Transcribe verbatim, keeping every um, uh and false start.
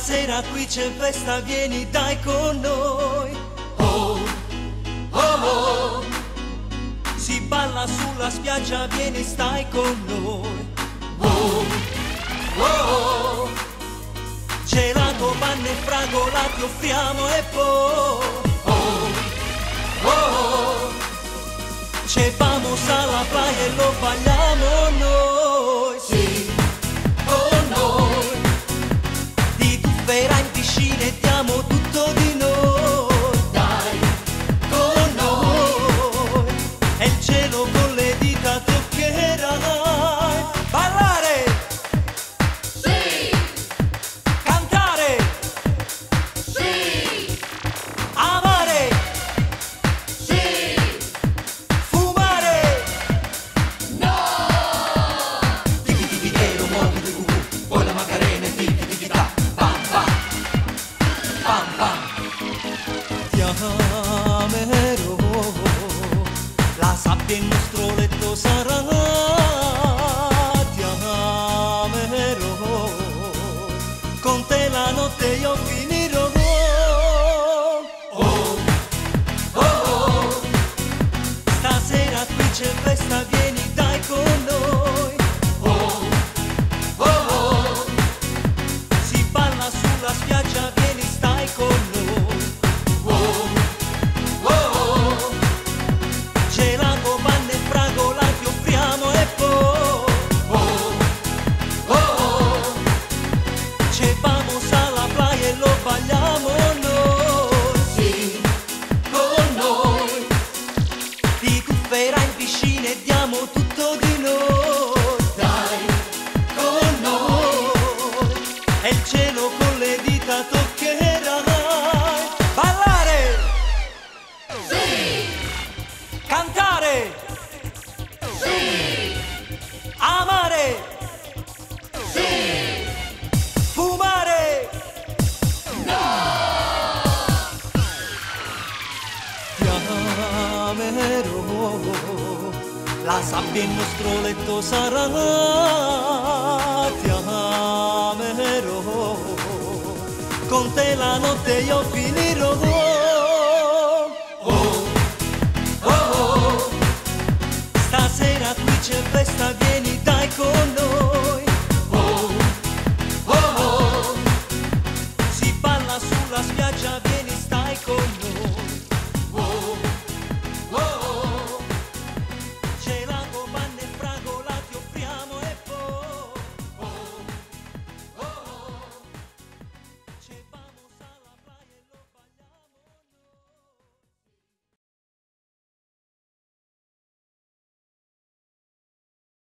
Stasera qui c'è festa, vieni dai con noi. Oh, oh, oh. Si balla sulla spiaggia, vieni stai con noi. Oh, oh, oh. Gelato, panna e fragola ti offriamo e poi oh, oh, oh. Ci vamos alla playa e lo balliamo noi. Sì, con noi. Ti tufferai in piscina e diamo tutto di noi. Dai, con noi. E il cielo con le dita toccherai. Ballare! Sì! Cantare! Sì! Amare! Sì! Fumare! No! Tiki tiki tero, movi di cucù, poi la macarena e tiki tiki ta, pam pam, pam pam. Ti amerò, la sabbia il nostro letto sarà. Ti amerò, con te la notte io finirò. Oh, oh, oh. Stasera qui c'è festa, vieni dai con noi. Oh, oh, oh. Si balla sulla spiaggia, vieni stai con noi. Oh, oh, oh. Gelato, panna e fragola ti offriamo e poi oh, oh, oh. Ci vamos alla playa e lo balliamo noi. Sì, con noi. Ti tufferai in piscina e diamo tutto di noi. Dai, con noi. E il cielo con le dita toccherai. Ballare! Sì! Cantare! Sì! Amare! Sì! Fumare! No! Ti amerò, la sabbia il nostro letto sarà. Ti amerò, con te la notte io finirò. Oh, oh, oh. Stasera qui c'è festa, vieni dai con noi.